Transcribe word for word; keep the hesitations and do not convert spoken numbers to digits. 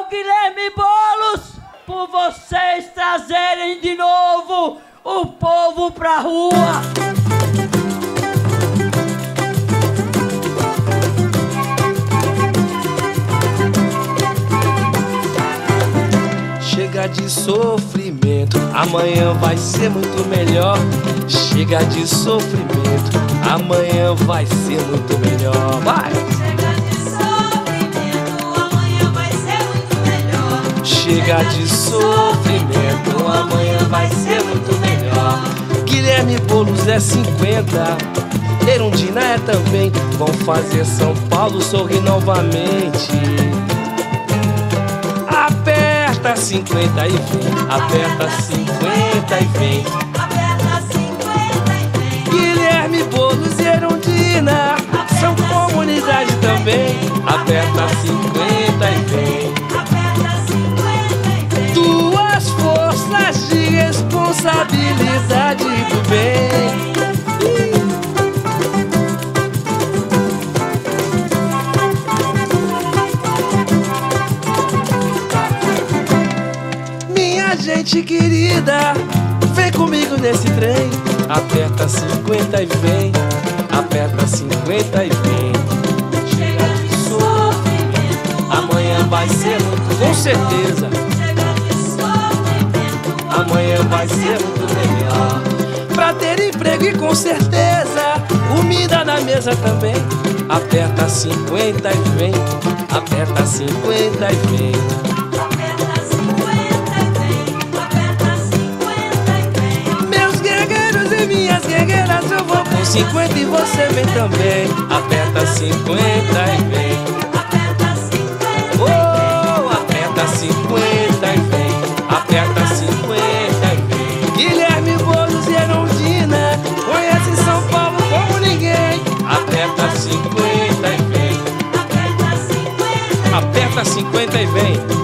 Guilherme Boulos, por vocês trazerem de novo o povo pra rua. Chega de sofrimento, amanhã vai ser muito melhor. Chega de sofrimento, amanhã vai ser muito melhor. Vai! Chega de sofrimento, amanhã vai ser muito melhor. Chega de sofrimento, amanhã vai ser muito melhor. Guilherme Boulos é cinquenta, Erundina é também. Vão fazer São Paulo sorrir novamente. Aperta cinquenta e vem, aperta cinquenta e vem. Aperta cinquenta e vem. Guilherme Boulos e Erundina são comunidade também. Aperta cinquenta e vem. Aperta cinquenta e vem. Duas forças de responsabilidade do bem. Minha gente querida, vem comigo nesse trem. Aperta cinquenta e vem. Aperta cinquenta e vem. Chega de sofrimento, Amanhã vai ser muito, com certeza. Chega de sofrimento, Amanhã vai ser muito melhor. Pra ter emprego e com certeza comida na mesa também. Aperta cinquenta e vem. Aperta cinquenta e vem. aperta cinquenta e vem. Aperta cinquenta e vem. Meus guerreiros e minhas guerreiras, eu vou com cinquenta e você vem também. Aperta cinquenta e vem. Aperta cinquenta e vem. Oh, aperta cinquenta e vem. Aperta cinquenta e vem. Guilherme Boulos e Erundina conhecem São Paulo como ninguém. Aperta cinquenta e vem. Aperta cinquenta e vem. Aperta cinquenta e vem.